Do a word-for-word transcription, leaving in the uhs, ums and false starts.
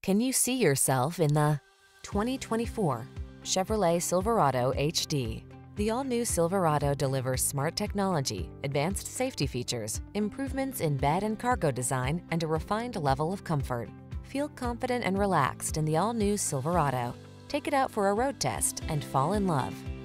Can you see yourself in the twenty twenty-four Chevrolet Silverado H D? The all-new Silverado delivers smart technology, advanced safety features, improvements in bed and cargo design, and a refined level of comfort. Feel confident and relaxed in the all-new Silverado. Take it out for a road test and fall in love.